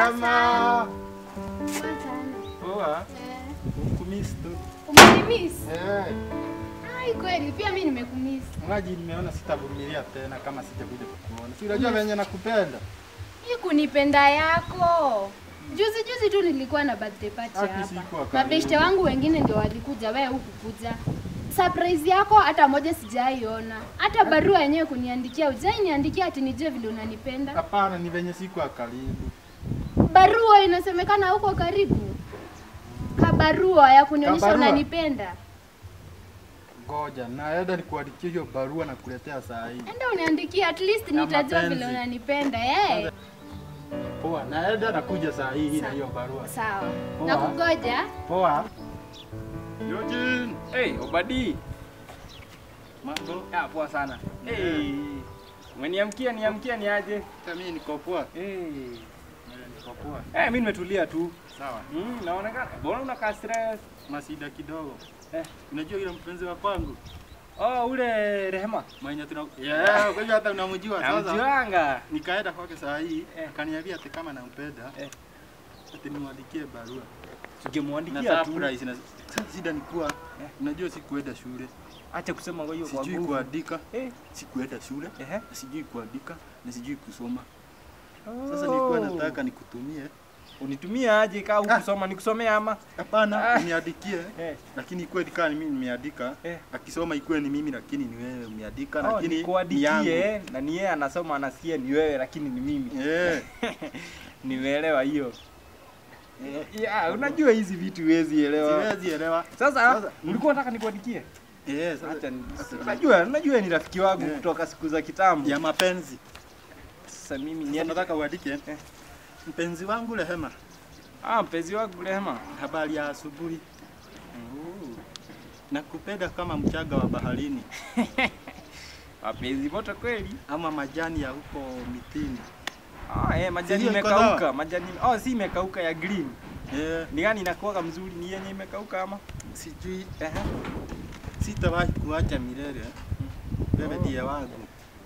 Rehema. Poa. Kumiss tu. Umenimiss? Ai kweli pia mimi nimekumiss. Maji nimeona sitavumilia tena kama sijakuja kukuona. Si unajua venye nakupenda. Hii kunipenda yako. Juzi tu nilikuwa na birthday party hapa. Mabeshte wangu wengine ndio walikuja, wewe hukukuja. Surprise yako hata moja sijaiona. Hata barua yenyewe kuniandikia, hujaniandikia ati nijue vile unanipenda. Hapana, ni venye sikuwa karibu. Barua inasemekana huko karibu. Barua ya kunionyesha unanipenda. Ngoja, naenda nikuandikie hiyo barua na kuletea saa hii. Enda uniandikie, at least nitajua vile unanipenda. Poa, naenda nakuja saa hii na hiyo barua. Sawa. Nakugoja. Poa. Eugene. Hey, Obadi. Mambo? Poa sana. Hey. Umeniamkia ni aje? Hata mimi niko poa. Niko poa. Mimi nimetulia tu. Sawa. Naonekana. Mbona unakaa stress? Masida kidogo. Unajua yule mpenzi wa kwangu? Ule Rehema. Mwenye tuna kwa hiyo hata unamjua sasa. Namjuanga. Nikaenda kwake saa hii, akaniambia ati kama nampenda, ati nimwandikie barua. Ungemwandikia tu. Surprise na shida ni kuwa unajua sikuenda shule. Acha kusema kwa hiyo kwa nguvu. Sijui kuandika. Sikuenda shule. Sijui kuandika na sijui kusoma. Sasa nilikuwa nataka nikutumie. Unitumie aje kama hukusoma nikusomea ama? Hapana, uniandikie. Lakini kweli kama mimi nimeandika, akisoma ikuwe ni mimi lakini ni wewe umeandika lakini nikuandikie na ni yeye anasoma anasikia ni wewe lakini ni mimi. Nimeelewa hiyo. Unajua hizi vitu huwezi elewa. Siwezi elewa. Sasa ulikuwa unataka nikuandikie? Acha unajua ni rafiki wangu kutoka siku za kitambo. Ya mapenzi. Sasa mimi nataka uandike. Mpenzi wangu Rehema. Mpenzi wangu Rehema. Habari ya asubuhi. Nakupenda kama mchanga wa baharini. Mapenzi moto kweli ama majani ya huko mitini. Majani imekauka, majani si imekauka ya green. Ni gani inakuwa mzuri, ni yenye imekauka ama sijui. Sitawahi kuacha milele. Wewe ndiye wangu.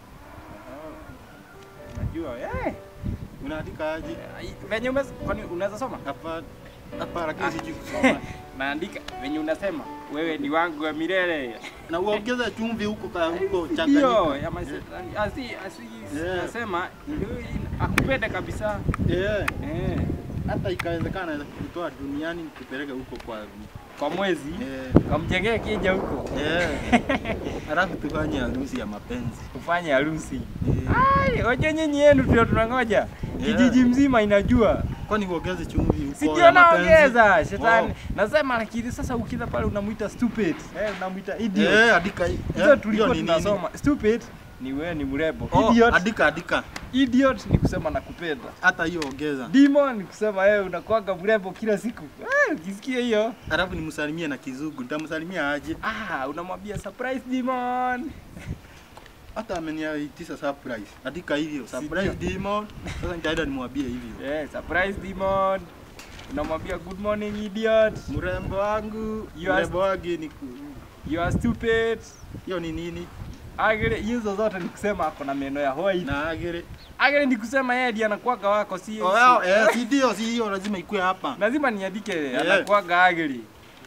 Najua unaandika aje? Venye kwani unaweza soma? Hapana, lakini sijui kusoma. Naandika venye unasema wewe ni wangu wa milele. Na uongeza chumvi huko changanyika. Ndio, ya masetani. Nasema akupende kabisa. Hata ikawezekana naweza kutoa duniani nikupeleke huko kwa mwezi. Kamjengee kija huko. Alafu tufanye harusi ya mapenzi. Tufanye harusi. Hoja nyinyi yenu ndio tunangoja. Kijiji mzima inajua. Kwani uongeze chumvi huko? Sio naongeza, shetani. Nasema lakini sasa ukija pale unamuita stupid. Unamuita idiot. Andika hiyo tulikuwa tunasoma. Stupid ni wewe ni mrembo. Idiot. Andika. Idiot ni kusema nakupenda. Hata hiyo ongeza. Demon ni kusema wewe unakuanga mrembo kila siku. Ukisikia hiyo. Alafu nimsalimie na kizungu. Nitamsalimia aje? Unamwambia surprise demon. Hata ameniitisha surprise. Andika hivyo. Surprise demon. Sasa nitaenda nimwambie hivyo. Surprise demon. Unamwambia good morning idiot. Mrembo wangu. Mrembo wangu ni you are stupid. Hiyo ni nini? Agere hizo zote ni kusema ako na meno ya white. Na agere ni kusema yeye ndiye anakuaga wako si ndio si hiyo lazima ikue hapa. Lazima niandike anakuaga agere.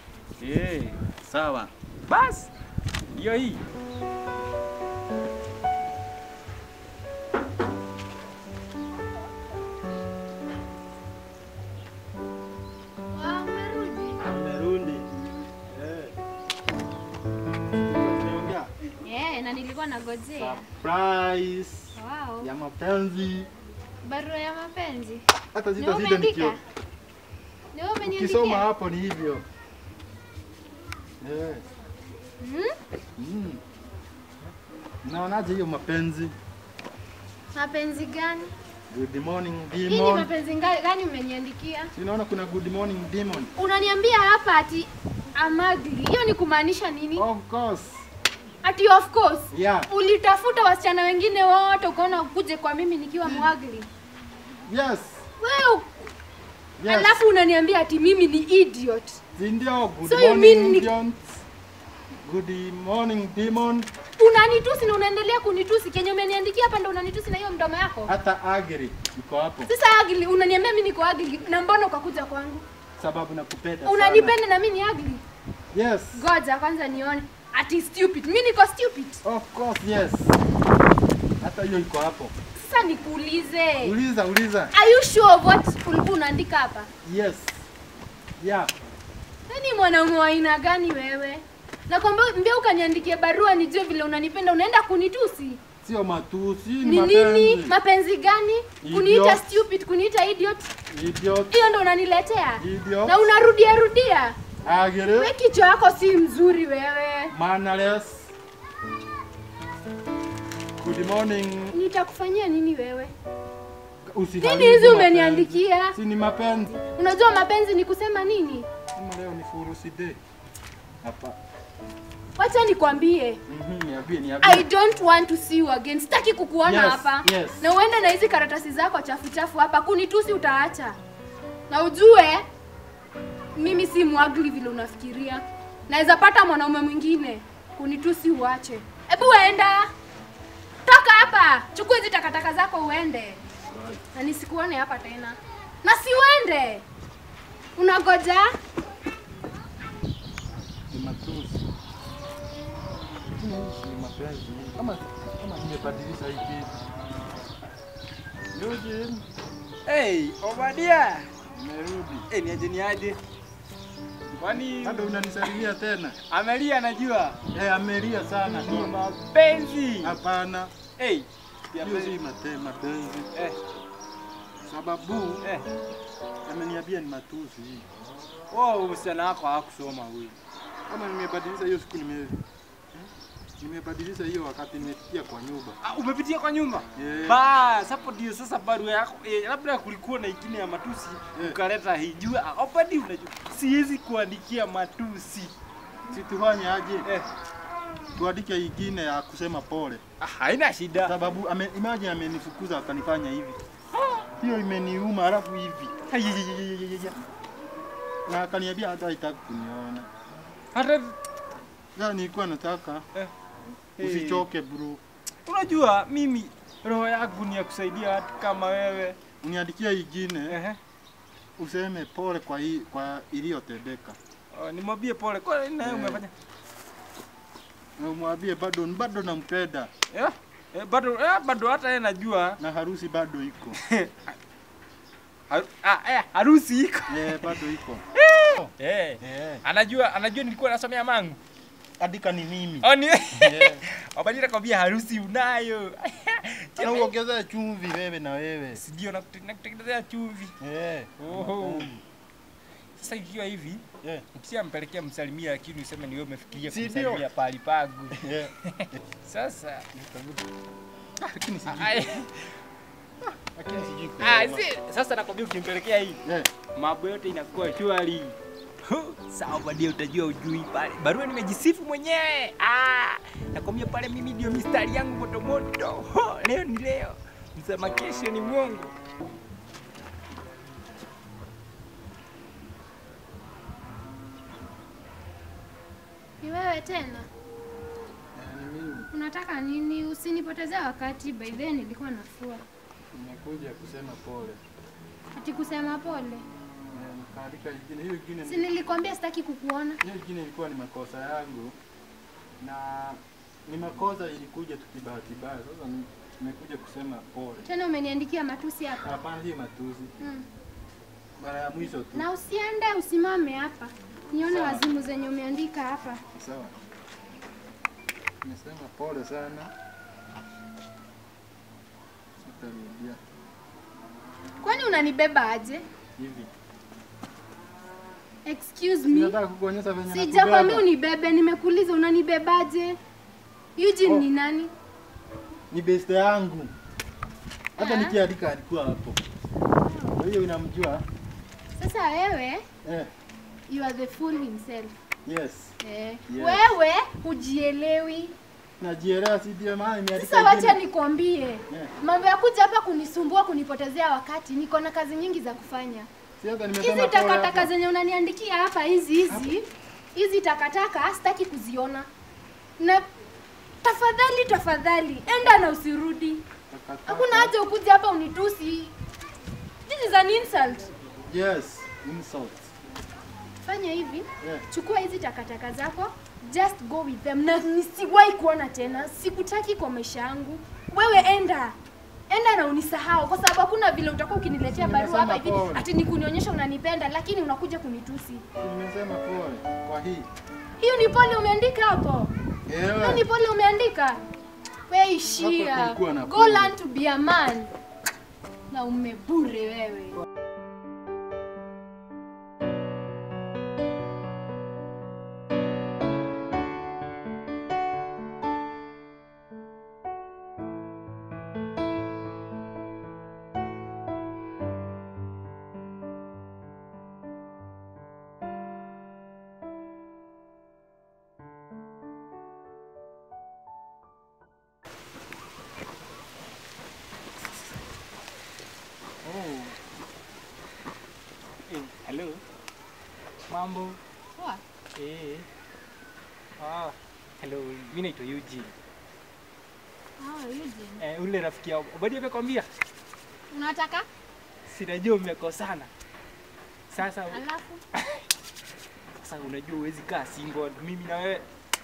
Sawa. Bas. Hiyo hii. Na nilikuwa nagojea. Surprise. Wow. Ya mapenzi. Barua ya mapenzi. Hata sita nikio. Ndio umeniandikia. Ukisoma hapo ni hivyo. Naonaje hiyo mapenzi? Mapenzi gani? Good morning demon. Hii mapenzi gani umeniandikia? Unaona kuna good morning demon. Unaniambia hapa ati amagli. Hiyo ni kumaanisha nini? Of course. Ati of course. Ulitafuta wasichana wengine wote ukaona ukuje kwa mimi nikiwa mwagli. Yes. Wewe. Alafu unaniambia ati mimi ni idiot. Ndio good morning idiot. Good morning, demon. Unanitusi na unaendelea kunitusi. Kenye umeniandikia hapa ndo unanitusi na hiyo mdomo yako. Hata agri iko hapo. Sasa agli unaniambia mimi niko agli na mbona ukakuja kwangu? Sababu nakupenda sana. Unanipenda na mimi ni agli? Yes. Ngoja kwanza nione. Ati stupid. Mimi niko stupid. Of course, yes. Hata hiyo iko hapo. Sasa nikuulize. Uliza. Are you sure of what ulikuwa unaandika hapa? Yes. Yeah. Yaani mwanaume wa aina gani wewe? Na kwamba mbia ukaniandikie barua nijue vile unanipenda, unaenda kunitusi. Sio matusi, ni nini? Mapenzi gani? Kuniita stupid, kuniita idiot. Hiyo ndo unaniletea. Idiot. Na unarudia. Agere. Wewe kichwa yako si mzuri wewe. Mannerless. Good morning. Nitakufanyia nini wewe? Usiharibu. Nini hizi umeniandikia? Si ni mapenzi. Unajua mapenzi ni kusema nini? Kama leo ni furusi day. Hapa. Wacha nikwambie. Niambie. I don't want to see you again. Sitaki kukuona hapa. Yes. Na uende na hizi karatasi zako chafu hapa. Kunitusi utaacha. Na ujue mimi si mwagli vile unafikiria. Naweza pata mwanaume mwingine. Kunitusi uache. Hebu enda. Toka hapa. Chukua hizi takataka zako uende. Na nisikuone hapa tena. Na si uende. Unagoja? Ni matusi. Ni mapenzi. Kama nimebadilisha hii kitu. Eugene. Hey, Obadia. Nimerudi. Ni aje? Kwani bado unanisalimia tena? Amelia najua. Amelia sana. Ni mapenzi. Hapana. Hiyo si mapenzi. Sababu ameniambia ni matusi. Msichana wako hakusoma huyu. Kama nimebadilisha hiyo siku nimebadilisha hiyo wakati nimepitia kwa nyumba. Umepitia kwa nyumba? Hapo ndio sasa barua yako. Labda kulikuwa na ingine ya matusi ukaleta hii. Jua opadi unajua. Siwezi kuandikia matusi. Situfanye aje? Tuandike ingine ya kusema pole. Haina shida. Sababu imagine amenifukuza akanifanya hivi. Hiyo imeniuma alafu hivi. Na akaniambia hata haitaki kuniona. Hata nilikuwa nataka usichoke bro. Unajua mimi roho yangu ni ya kusaidia watu kama wewe. Uniandikia ingine. Useme pole kwa iliyotendeka. Nimwambie pole. Kwa nini nawe umefanya? Na umwambie bado nampenda. Bado hata yeye najua na harusi bado iko. Harusi iko. Bado iko. Anajua nilikuwa nasomea mangu. Andika ni mimi. Wabadilika kwambia harusi unayo. Ana uongezea chumvi wewe na wewe. Si ndio nakutengenezea chumvi. Sasa ikiwa hivi, ukishampelekea msalimia lakini useme ni wewe umefikiria kumsalimia pali pagu. Sasa lakini sijui. Sasa nakwambia ukimpelekea hii. Mambo yote inakuwa shwari. Sawa baadaye utajua ujui pale. Barua nimejisifu mwenyewe. Nakwambia pale mimi ndio mistari yangu moto. Leo ni leo. Msema kesho ni mwongo. Ni wewe tena? Unataka nini? Usinipotezea wakati. By then nilikuwa nafua. Nimekuja kusema pole. Ati kusema pole? Kaandika ingine. Hiyo ingine. Si nilikwambia sitaki kukuona. Hiyo ingine ilikuwa ni makosa yangu. Na ni makosa ilikuja tukibahati mbaya. Sasa nimekuja kusema pole. Tena umeniandikia matusi hapa? Hapana, hiyo matusi. Mara ya mwisho tu. Na usiende, usimame hapa. Nione wazimu zenye umeandika hapa. Sawa. Nimesema pole sana. Sitarudia. Kwani unanibeba aje? Hivi. Excuse me. Nataka kukuonyesha venye nakubeba. Sijakwambia unibebe, nimekuuliza unanibebaje? Eugene ni nani? Ni best yangu. Hata nikiandika alikuwa hapo. Kwa hiyo unamjua? Sasa wewe? You are the fool himself. Yes. Wewe hujielewi. Najielewa, si ndio maana nimeandika. Sasa wacha nikwambie. Mambo ya kuja hapa kunisumbua, kunipotezea wakati. Niko na kazi nyingi za kufanya. Hizi takataka zenye unaniandikia hapa hizi takataka sitaki kuziona. Na tafadhali enda na usirudi. Hakuna haja ukuje hapa unitusi. This is an insult. Yes, insult. Fanya hivi, chukua hizi takataka zako, just go with them. Na nisiwahi kuona tena, sikutaki kwa maisha yangu. Wewe enda na unisahau kwa sababu hakuna vile utakuwa ukiniletea barua hapa hivi ati nikunionyesha unanipenda lakini unakuja kunitusi. Nimesema pole kwa hii. Hiyo ni pole umeandika hapo? Hiyo ni pole umeandika? Wewe ishia. Go learn to be a man. Na umebure wewe. Hello. Mambo. Poa. Hello. Mimi naitwa Eugene. Eugene. Ule rafiki yako. Bado amekwambia? Unataka? Sinajua umekosana. Sasa alafu sasa unajua huwezi kaa single mimi na wewe.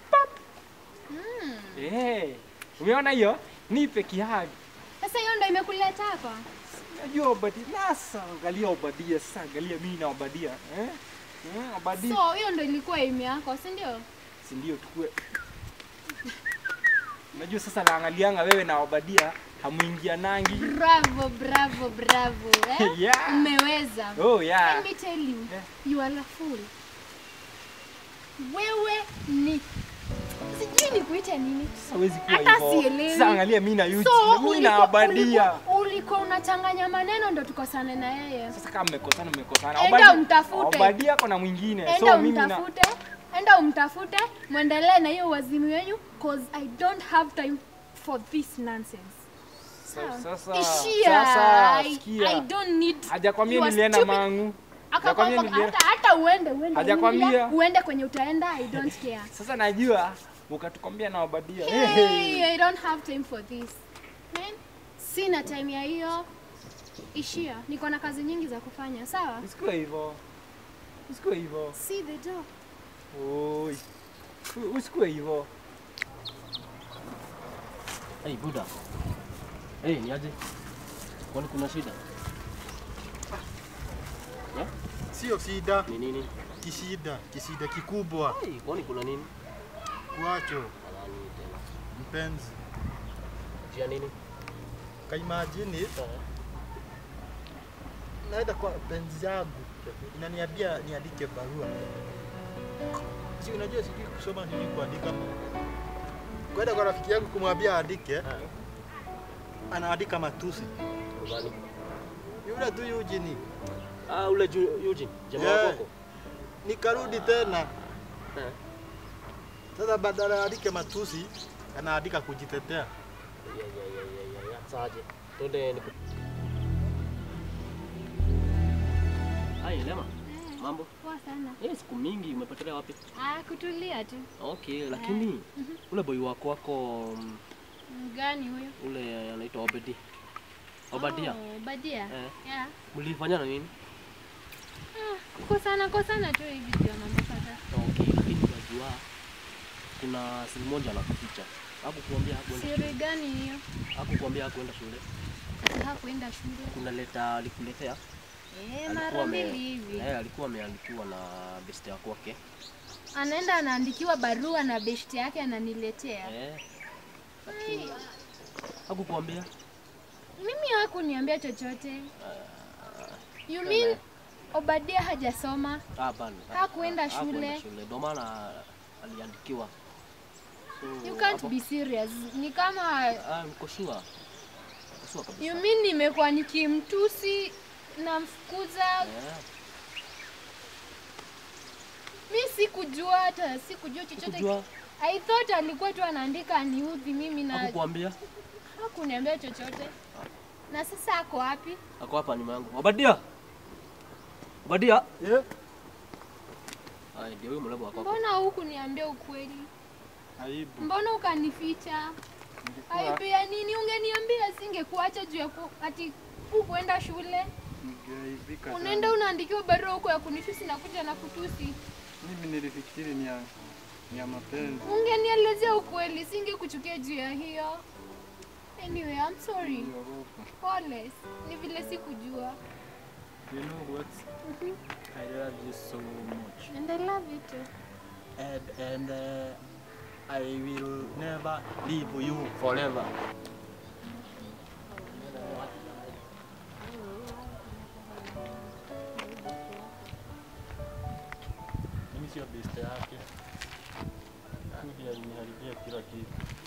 Umeona hiyo? Nipe kihagi. Sasa hiyo ndio imekuleta hapa? Najua Obadia. Nasa angalia Obadia sasa, angalia mimi na Obadia. Obadia. So hiyo ndio ilikuwa aim yako, si ndio? Si ndio tukue. Unajua sasa naangalianga wewe na Obadia hamuingia nangi. Bravo. Yeah. Umeweza. Oh yeah. Let me tell you, you are a fool. Wewe ni sijui nikuite nini. Sasa huwezi kuwa hata hivyo. Sielewi. Sasa angalia mimi na Eugene, So, mimi na Obadia. Ulikuwa unachanganya maneno ndio tukosane na yeye. Sasa kama mmekosana. Enda umtafute. Obadia kuna mwingine. Enda umtafute. Enda umtafute, muendelee na hiyo wazimu wenu cause I don't have time for this nonsense. Sasa I don't need. Hajakwambia nilienda mangu. Hata uende. Hajakwambia uende kwenye utaenda, I don't care. Sasa najua ukatukwambia na Obadia. Hey, I don't have time for this. Man, sina time ya hiyo. Ishia, niko na kazi nyingi za kufanya, sawa? Usikue hivyo. See the door. Oi. Usikue hivyo. Hey Buda. Hey, ni aje? Kwani kuna shida? Sio shida. Ni nini? Kisida kikubwa. Hey, kwani kuna nini? Kuacho. Mpenzi. Jia nini? Kaimagine. Naenda kwa penzi yangu. Inaniambia niandike barua. Si unajua sijui kusoma sijui kuandika. Kwenda kwa rafiki yangu kumwambia aandike. Anaandika matusi. Gani? Yule tu Eugene. Ule Eugene, jamaa wako. Nikarudi tena. Sasa badala aandike matusi, anaandika kujitetea. Ya. Saje. Twende niku. Hai, Lema. Mambo? Poa sana. Siku mingi umepotelea wapi? Kutulia tu. Okay, lakini ule boy wako gani huyo? Ule anaitwa Obadia. Obadia. Obadia. Yeah. Mlifanyana nini? Kosana tu hivi ndio mambo kadhaa. Okay, lakini unajua kuna siri moja anakuficha. Hakukuambia hakuenda. Siri gani hiyo? Hakukuambia hakuenda shule. Hakuenda shule. Kuna leta alikuletea. Mara mbili hivi. Alikuwa ameandikiwa na best yako wake. Anaenda anaandikiwa barua na best yake ananiletea. Hakukuambia? Mimi hakuniambia chochote. You mean Obadia hajasoma? Hapana. Hakuenda shule. Ndio maana aliandikiwa. You can't be serious. Ni kama niko sure. Kabisa. You mean nimekuwa nikimtusi na mfukuza? Mimi sikujua chochote. I thought alikuwa tu anaandika aniudhi mimi na Hakukuambia? Hakuniambia chochote. Na sasa ako wapi? Ako hapa nyuma yangu. Obadia. Ndio huyo mlebo wako. Mbona hukuniambia ukweli? Aibu. Mbona ukanificha? Aibu ya nini? Ungeniambia singekuacha juu ya ati hukuenda shule. Ningeaibika. Unaenda unaandikiwa barua huko ya kunitusi na kuja na kutusi. Mimi nilifikiri ni ya mapenzi. Ungenielezea ukweli, singekuchukia juu ya hiyo. Anyway, I'm sorry. Pole. Ni vile sikujua. You know what? I love you so much. And I love you too. And I will never leave you forever. Mimi sio best yake. Ndiye aliniharibia kila kitu.